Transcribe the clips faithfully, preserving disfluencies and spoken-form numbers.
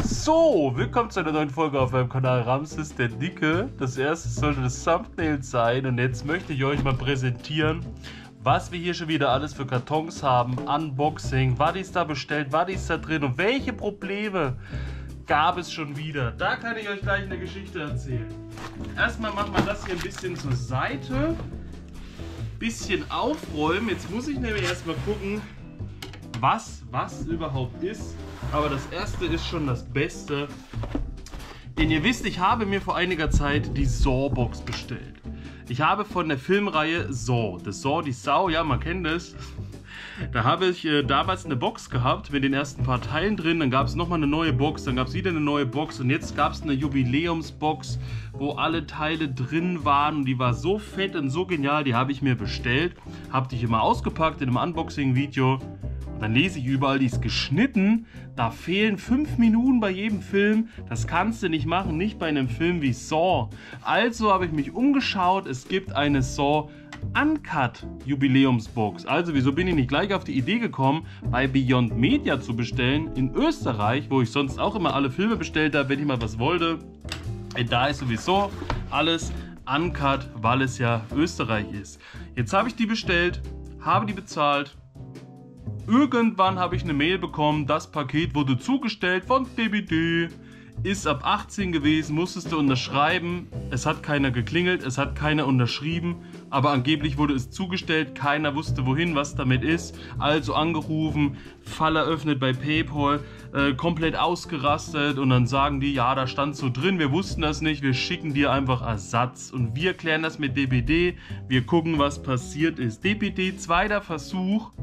So, willkommen zu einer neuen Folge auf meinem Kanal Ramses der Dicke. Das erste sollte das Thumbnail sein und jetzt möchte ich euch mal präsentieren, was wir hier schon wieder alles für Kartons haben, Unboxing, was ist da bestellt, was ist da drin und welche Probleme gab es schon wieder. Da kann ich euch gleich eine Geschichte erzählen. Erstmal machen wir das hier ein bisschen zur Seite, bisschen aufräumen. Jetzt muss ich nämlich erstmal gucken, was was überhaupt ist. Aber das erste ist schon das Beste. Denn ihr wisst, ich habe mir vor einiger Zeit die Saw-Box bestellt. Ich habe von der Filmreihe Saw, das Saw, die Sau, ja, man kennt es. Da habe ich äh, damals eine Box gehabt mit den ersten paar Teilen drin. Dann gab es nochmal eine neue Box, dann gab es wieder eine neue Box. Und jetzt gab es eine Jubiläumsbox, wo alle Teile drin waren. Und die war so fett und so genial, die habe ich mir bestellt. Habe die hier mal ausgepackt in einem Unboxing-Video. Dann lese ich überall, die ist geschnitten, da fehlen fünf Minuten bei jedem Film. Das kannst du nicht machen, nicht bei einem Film wie Saw. Also habe ich mich umgeschaut, es gibt eine Saw Uncut Jubiläumsbox. Also wieso bin ich nicht gleich auf die Idee gekommen, bei Beyond Media zu bestellen in Österreich, wo ich sonst auch immer alle Filme bestellt habe, wenn ich mal was wollte. Da ist sowieso alles Uncut, weil es ja Österreich ist. Jetzt habe ich die bestellt, habe die bezahlt. Irgendwann habe ich eine Mail bekommen, das Paket wurde zugestellt von D B D, ist ab achtzehn gewesen, musstest du unterschreiben, es hat keiner geklingelt, es hat keiner unterschrieben, aber angeblich wurde es zugestellt, keiner wusste wohin, was damit ist, also angerufen, Fall eröffnet bei PayPal, äh, komplett ausgerastet und dann sagen die, ja, da stand so drin, wir wussten das nicht, wir schicken dir einfach Ersatz und wir klären das mit D B D, wir gucken, was passiert ist. D B D, zweiter Versuch,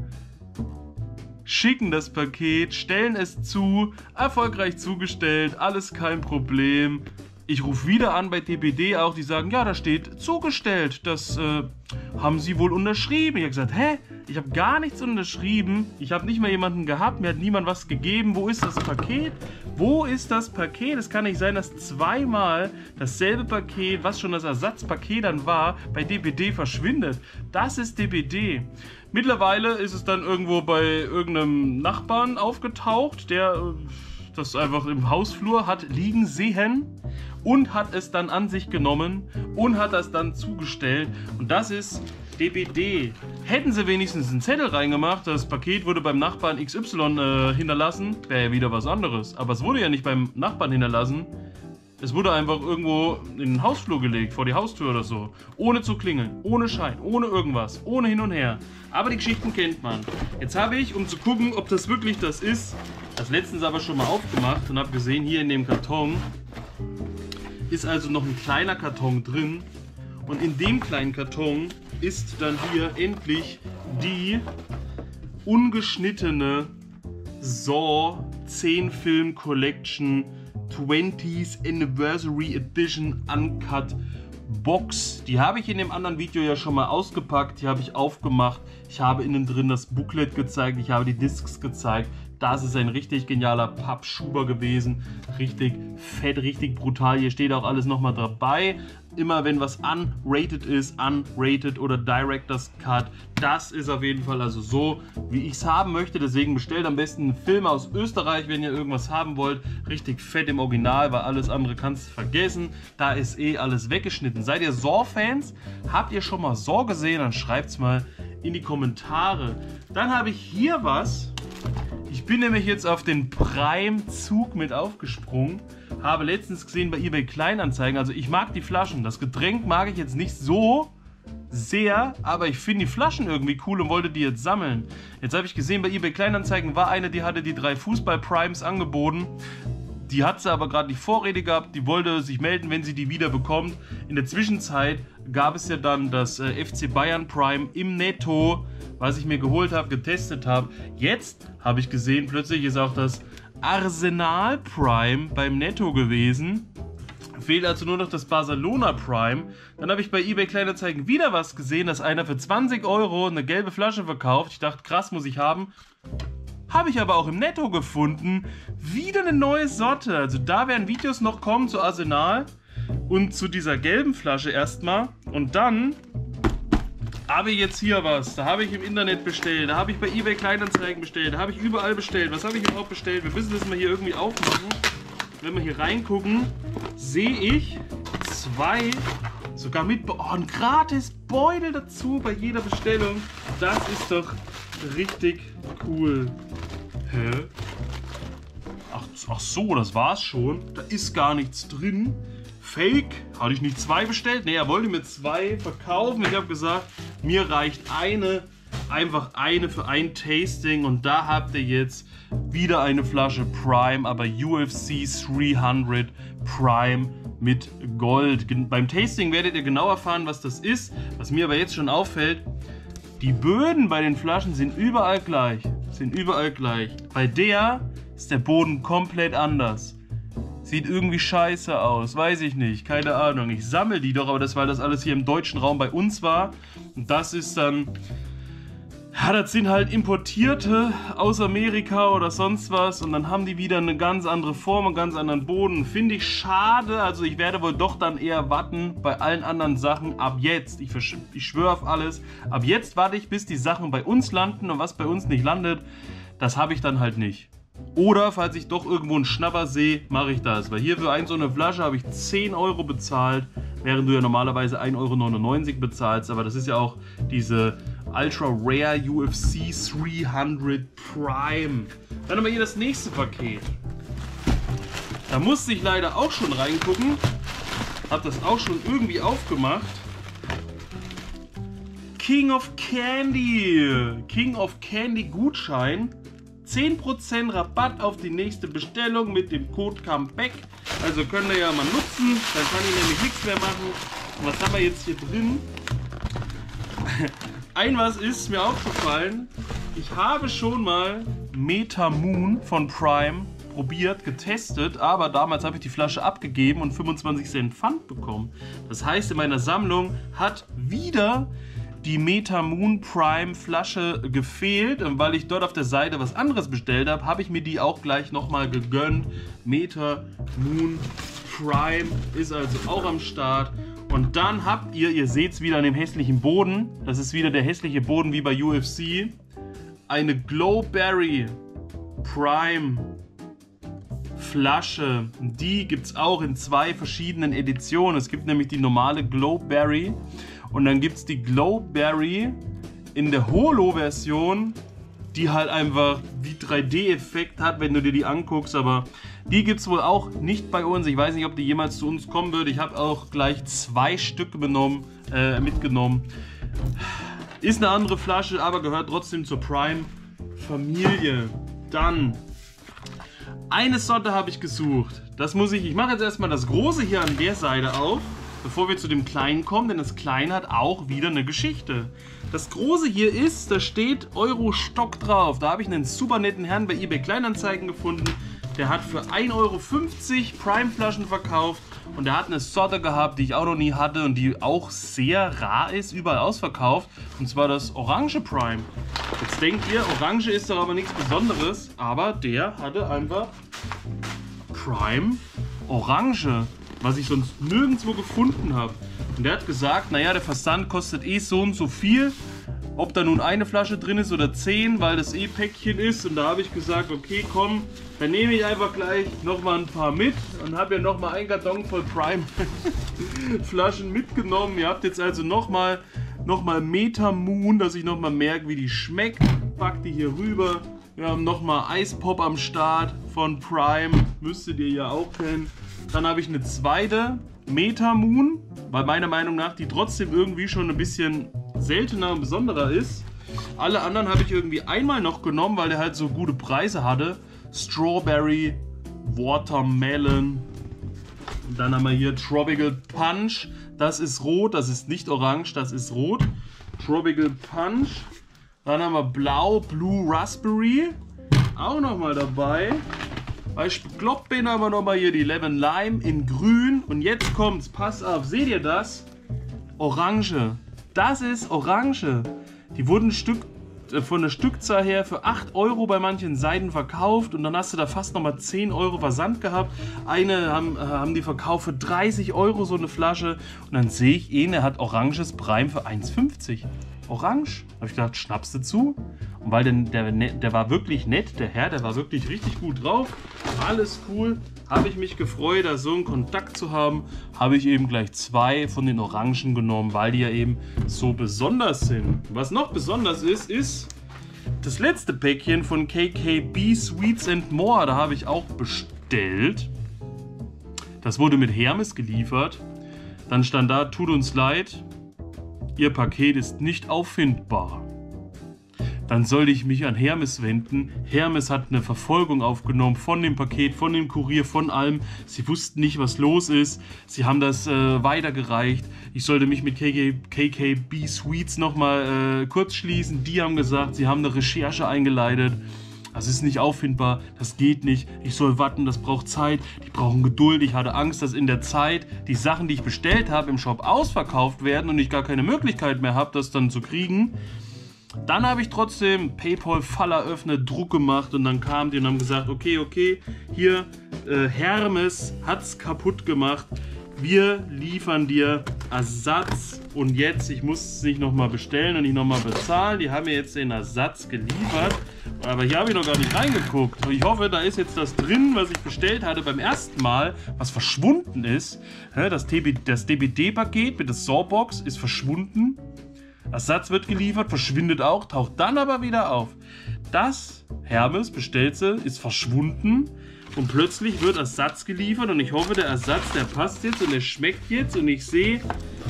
schicken das Paket, stellen es zu, erfolgreich zugestellt, alles kein Problem. Ich rufe wieder an bei D B D auch, die sagen, ja, da steht zugestellt, das äh, haben sie wohl unterschrieben. Ich habe gesagt, hä? Ich habe gar nichts unterschrieben, ich habe nicht mal jemanden gehabt, mir hat niemand was gegeben. Wo ist das Paket? Wo ist das Paket? Es kann nicht sein, dass zweimal dasselbe Paket, was schon das Ersatzpaket dann war, bei D B D verschwindet. Das ist D B D. Mittlerweile ist es dann irgendwo bei irgendeinem Nachbarn aufgetaucht, der äh, das einfach im Hausflur hat liegen sehen und hat es dann an sich genommen und hat das dann zugestellt. Und das ist D B D. Hätten sie wenigstens einen Zettel reingemacht, das Paket wurde beim Nachbarn X Y äh, hinterlassen, wäre ja wieder was anderes. Aber es wurde ja nicht beim Nachbarn hinterlassen. Es wurde einfach irgendwo in den Hausflur gelegt, vor die Haustür oder so. Ohne zu klingeln, ohne Schein, ohne irgendwas, ohne hin und her. Aber die Geschichten kennt man. Jetzt habe ich, um zu gucken, ob das wirklich das ist, das letztens aber schon mal aufgemacht und habe gesehen, hier in dem Karton ist also noch ein kleiner Karton drin. Und in dem kleinen Karton ist dann hier endlich die ungeschnittene Saw zehn Film Collection twentieth Anniversary Edition Uncut Box. Die habe ich in dem anderen Video ja schon mal ausgepackt, die habe ich aufgemacht. Ich habe innen drin das Booklet gezeigt, ich habe die Discs gezeigt. Das ist ein richtig genialer Pappschuber gewesen. Richtig fett, richtig brutal. Hier steht auch alles nochmal dabei. Immer wenn was unrated ist, unrated oder Director's Cut. Das ist auf jeden Fall also so, wie ich es haben möchte. Deswegen bestellt am besten einen Film aus Österreich, wenn ihr irgendwas haben wollt. Richtig fett im Original, weil alles andere kannst du vergessen. Da ist eh alles weggeschnitten. Seid ihr Saw-Fans? Habt ihr schon mal Saw gesehen? Dann schreibt es mal in die Kommentare. Dann habe ich hier was. Ich bin nämlich jetzt auf den Prime-Zug mit aufgesprungen. Habe letztens gesehen bei eBay Kleinanzeigen, also ich mag die Flaschen. Das Getränk mag ich jetzt nicht so sehr, aber ich finde die Flaschen irgendwie cool und wollte die jetzt sammeln. Jetzt habe ich gesehen, bei eBay Kleinanzeigen war eine, die hatte die drei Fußball-Primes angeboten. Die hat sie aber gerade nicht vorrätig gehabt, die wollte sich melden, wenn sie die wieder bekommt. In der Zwischenzeit gab es ja dann das äh, F C Bayern Prime im Netto, was ich mir geholt habe, getestet habe. Jetzt habe ich gesehen, plötzlich ist auch das Arsenal Prime beim Netto gewesen. Fehlt also nur noch das Barcelona Prime. Dann habe ich bei eBay Kleinanzeigen wieder was gesehen, dass einer für zwanzig Euro eine gelbe Flasche verkauft. Ich dachte, krass, muss ich haben. Habe ich aber auch im Netto gefunden. Wieder eine neue Sorte. Also da werden Videos noch kommen zu Arsenal und zu dieser gelben Flasche erstmal. Und dann habe ich jetzt hier was. Da habe ich im Internet bestellt. Da habe ich bei eBay Kleinanzeigen bestellt. Da habe ich überall bestellt. Was habe ich überhaupt bestellt? Wir müssen das mal hier irgendwie aufmachen. wenn wir hier reingucken, sehe ich zwei, sogar mit oh, ein gratis Beutel dazu bei jeder Bestellung. Das ist doch richtig cool. Hä? Ach, ach so, das war's schon. Da ist gar nichts drin. Fake. Hatte ich nicht zwei bestellt? Ne, er wollte mir zwei verkaufen. Ich habe gesagt, mir reicht eine. Einfach eine für ein Tasting. Und da habt ihr jetzt wieder eine Flasche Prime, aber U F C dreihundert Prime mit Gold. Beim Tasting werdet ihr genau erfahren, was das ist. Was mir aber jetzt schon auffällt, die Böden bei den Flaschen sind überall gleich. Sind überall gleich. Bei der ist der Boden komplett anders. Sieht irgendwie scheiße aus, weiß ich nicht, keine Ahnung. Ich sammle die doch, aber das, weil das alles hier im deutschen Raum bei uns war. Und das ist dann, ja, das sind halt Importierte aus Amerika oder sonst was. Und dann haben die wieder eine ganz andere Form, einen ganz anderen Boden. Finde ich schade, also ich werde wohl doch dann eher warten bei allen anderen Sachen ab jetzt. Ich, ich schwöre auf alles, ab jetzt warte ich, bis die Sachen bei uns landen und was bei uns nicht landet, das habe ich dann halt nicht. Oder falls ich doch irgendwo einen Schnapper sehe, mache ich das. Weil hier für ein so eine Flasche habe ich zehn Euro bezahlt, während du ja normalerweise ein Euro neunundneunzig bezahlst. Aber das ist ja auch diese Ultra Rare U F C dreihundert Prime. Dann haben wir hier das nächste Paket. Da musste ich leider auch schon reingucken. Habe das auch schon irgendwie aufgemacht. King of Candy. King of Candy Gutschein. zehn Prozent Rabatt auf die nächste Bestellung mit dem Code COMEBACK. Also könnt ihr ja mal nutzen, dann kann ich nämlich nichts mehr machen. Und was haben wir jetzt hier drin? Ein was ist mir aufgefallen. Ich habe schon mal Metamoon von Prime probiert, getestet, aber damals habe ich die Flasche abgegeben und fünfundzwanzig Cent Pfand bekommen. Das heißt, in meiner Sammlung hat wieder die Metamoon Prime Flasche gefehlt, und weil ich dort auf der Seite was anderes bestellt habe, habe ich mir die auch gleich nochmal gegönnt. Metamoon Prime ist also auch am Start. Und dann habt ihr, ihr seht es wieder an dem hässlichen Boden, das ist wieder der hässliche Boden wie bei U F C, eine Glowberry Prime Flasche. Die gibt es auch in zwei verschiedenen Editionen. Es gibt nämlich die normale Glowberry und dann gibt es die Glowberry in der Holo-Version, die halt einfach wie drei D-Effekt hat, wenn du dir die anguckst, aber die gibt es wohl auch nicht bei uns. Ich weiß nicht, ob die jemals zu uns kommen wird. Ich habe auch gleich zwei Stück benommen, äh, mitgenommen. Ist eine andere Flasche, aber gehört trotzdem zur Prime-Familie. Dann, eine Sorte habe ich gesucht. Das muss ich, ich mache jetzt erstmal das Große hier an der Seite auf, bevor wir zu dem Kleinen kommen, denn das Kleine hat auch wieder eine Geschichte. Das Große hier ist, da steht Euro-Stock drauf. Da habe ich einen super netten Herrn bei eBay Kleinanzeigen gefunden. Der hat für ein Euro fünfzig Prime-Flaschen verkauft und der hat eine Sorte gehabt, die ich auch noch nie hatte und die auch sehr rar ist, überall ausverkauft. Und zwar das Orange Prime. Jetzt denkt ihr, Orange ist doch aber nichts Besonderes, aber der hatte einfach Prime Orange, was ich sonst nirgendwo gefunden habe. Und der hat gesagt, naja, der Versand kostet eh so und so viel. Ob da nun eine Flasche drin ist oder zehn, weil das eh Päckchen ist. Und da habe ich gesagt, okay, komm, dann nehme ich einfach gleich nochmal ein paar mit. Und habe ja nochmal einen Karton voll Prime-Flaschen mitgenommen. Ihr habt jetzt also nochmal noch mal Metamoon, dass ich nochmal merke, wie die schmeckt. Pack die hier rüber. Wir haben nochmal Eispop am Start von Prime. Müsstet ihr ja auch kennen. Dann habe ich eine zweite Metamoon, weil meiner Meinung nach die trotzdem irgendwie schon ein bisschen seltener und besonderer ist. Alle anderen habe ich irgendwie einmal noch genommen, weil der halt so gute Preise hatte. Strawberry, Watermelon. Und dann haben wir hier Tropical Punch. Das ist rot, das ist nicht orange, das ist rot. Tropical Punch. Dann haben wir Blau, Blue Raspberry. Auch nochmal dabei. Weil ich bekloppt bin, aber nochmal hier die Lemon Lime in grün. Und jetzt kommt's, pass auf, seht ihr das? Orange. Das ist Orange. Die wurden ein Stück, äh, von der Stückzahl her für acht Euro bei manchen Seiten verkauft. Und dann hast du da fast nochmal zehn Euro Versand gehabt. Eine haben, äh, haben die verkauft für dreißig Euro so eine Flasche. Und dann sehe ich ihn, er hat oranges Prime für eins fünfzig. orange. Da habe ich gedacht, schnappst du zu? Und weil der, der, der war wirklich nett, der Herr, der war wirklich richtig gut drauf. Alles cool. Habe ich mich gefreut, da so einen Kontakt zu haben. Habe ich eben gleich zwei von den Orangen genommen, weil die ja eben so besonders sind. Was noch besonders ist, ist das letzte Päckchen von K K B Sweets and More. Da habe ich auch bestellt. Das wurde mit Hermes geliefert. Dann stand da, tut uns leid, Ihr Paket ist nicht auffindbar. Dann sollte ich mich an Hermes wenden. Hermes hat eine Verfolgung aufgenommen von dem Paket, von dem Kurier, von allem. Sie wussten nicht, was los ist. Sie haben das äh, weitergereicht. Ich sollte mich mit K K B Sweets nochmal äh, kurz schließen. Die haben gesagt, sie haben eine Recherche eingeleitet. Das ist nicht auffindbar, das geht nicht. Ich soll warten, das braucht Zeit. Die brauchen Geduld. Ich hatte Angst, dass in der Zeit die Sachen, die ich bestellt habe, im Shop ausverkauft werden und ich gar keine Möglichkeit mehr habe, das dann zu kriegen. Dann habe ich trotzdem PayPal-Fall eröffnet, Druck gemacht und dann kamen die und haben gesagt, okay, okay, hier, äh, Hermes hat's kaputt gemacht. Wir liefern dir Ersatz und jetzt, ich muss es nicht nochmal bestellen und nicht nochmal bezahlen. Die haben mir jetzt den Ersatz geliefert, aber hier habe ich noch gar nicht reingeguckt. Und ich hoffe, da ist jetzt das drin, was ich bestellt hatte beim ersten Mal, was verschwunden ist. Das D B D-Paket mit der Sawbox ist verschwunden. Ersatz wird geliefert, verschwindet auch, taucht dann aber wieder auf. Das Hermes bestellte ist verschwunden. Und plötzlich wird Ersatz geliefert und ich hoffe, der Ersatz, der passt jetzt und der schmeckt jetzt und ich sehe,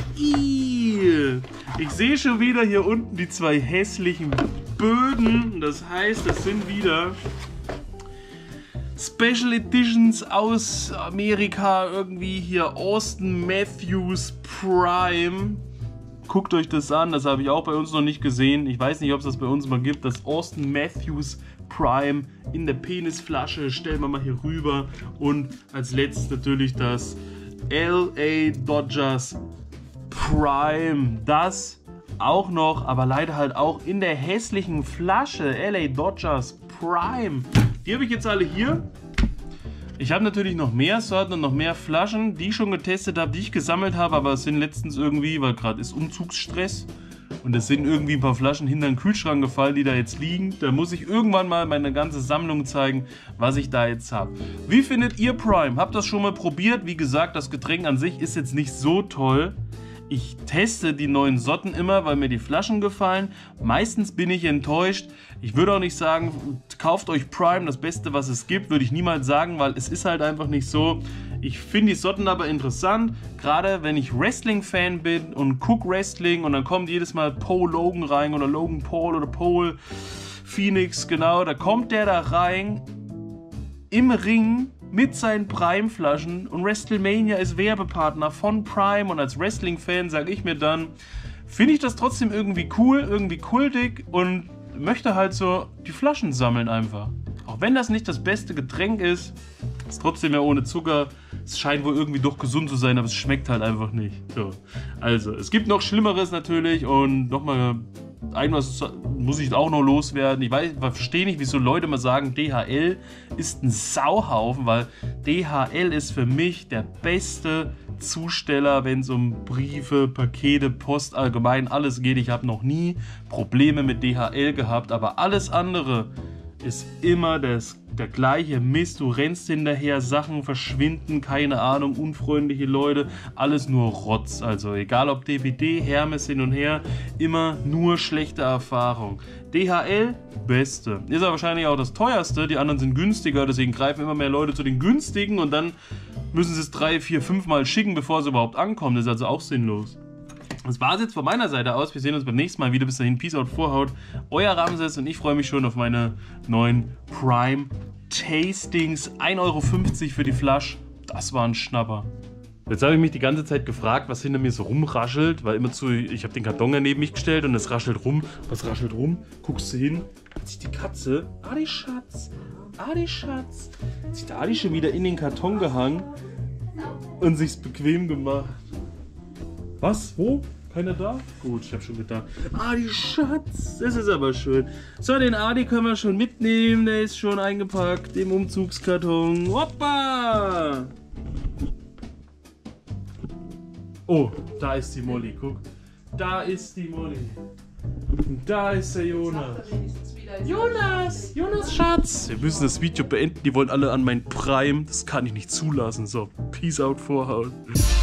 ich sehe schon wieder hier unten die zwei hässlichen Böden. Das heißt, das sind wieder Special Editions aus Amerika, irgendwie hier Austin Matthews Prime. Guckt euch das an, das habe ich auch bei uns noch nicht gesehen. Ich weiß nicht, ob es das bei uns mal gibt, das Austin Matthews Prime in der Penisflasche. Stellen wir mal hier rüber. Und als letztes natürlich das L A Dodgers Prime. Das auch noch, aber leider halt auch in der hässlichen Flasche. L A Dodgers Prime. Die habe ich jetzt alle hier. Ich habe natürlich noch mehr Sorten und noch mehr Flaschen, die ich schon getestet habe, die ich gesammelt habe, aber es sind letztens irgendwie, weil gerade ist Umzugsstress und es sind irgendwie ein paar Flaschen hinter den Kühlschrank gefallen, die da jetzt liegen. Da muss ich irgendwann mal meine ganze Sammlung zeigen, was ich da jetzt habe. Wie findet ihr Prime? Habt ihr das schon mal probiert? Wie gesagt, das Getränk an sich ist jetzt nicht so toll. Ich teste die neuen Sorten immer, weil mir die Flaschen gefallen. Meistens bin ich enttäuscht. Ich würde auch nicht sagen, kauft euch Prime, das Beste, was es gibt, würde ich niemals sagen, weil es ist halt einfach nicht so. Ich finde die Sorten aber interessant, gerade wenn ich Wrestling-Fan bin und gucke Wrestling und dann kommt jedes Mal Paul Logan rein oder Logan Paul oder Paul Phoenix, genau, da kommt der da rein im Ring mit seinen Prime-Flaschen und WrestleMania ist Werbepartner von Prime und als Wrestling-Fan sage ich mir dann, finde ich das trotzdem irgendwie cool, irgendwie kultig und möchte halt so die Flaschen sammeln einfach. Auch wenn das nicht das beste Getränk ist, ist trotzdem ja ohne Zucker. Es scheint wohl irgendwie doch gesund zu sein, aber es schmeckt halt einfach nicht. So. Also, es gibt noch Schlimmeres natürlich und nochmal ein was muss ich auch noch loswerden. Ich weiß, ich verstehe nicht, wieso Leute mal sagen, D H L ist ein Sauhaufen, weil D H L ist für mich der beste Zusteller, wenn es um Briefe, Pakete, Post, allgemein alles geht. Ich habe noch nie Probleme mit D H L gehabt, aber alles andere ist immer das, der gleiche Mist. Du rennst hinterher, Sachen verschwinden, keine Ahnung, unfreundliche Leute, alles nur Rotz. Also egal ob D B D, Hermes, hin und her, immer nur schlechte Erfahrung. D H L, beste. Ist aber wahrscheinlich auch das teuerste, die anderen sind günstiger, deswegen greifen immer mehr Leute zu den günstigen und dann müssen sie es drei, vier, fünf Mal schicken, bevor es überhaupt ankommt. Das ist also auch sinnlos. Das war es jetzt von meiner Seite aus. Wir sehen uns beim nächsten Mal wieder. Bis dahin, Peace out, Vorhaut. Euer Ramses und ich freue mich schon auf meine neuen Prime Tastings. ein Euro fünfzig für die Flasche. Das war ein Schnapper. Jetzt habe ich mich die ganze Zeit gefragt, was hinter mir so rumraschelt, weil immer zu, ich habe den Karton neben mich gestellt und es raschelt rum. Was raschelt rum? Guckst du hin, hat sich die Katze, Adi Schatz, Adi Schatz, hat sich der Adi schon wieder in den Karton gehangen und sich's bequem gemacht. Was? Wo? Keiner da? Gut, ich habe schon gedacht. Adi Schatz, das ist aber schön. So, den Adi können wir schon mitnehmen. Der ist schon eingepackt im Umzugskarton. Hoppa! Oh, da ist die Molly. Guck, da ist die Molly. Da ist der Jonas. Jonas! Jonas, Schatz! Wir müssen das Video beenden. Die wollen alle an mein Prime. Das kann ich nicht zulassen. So, Peace out, Vorhaut.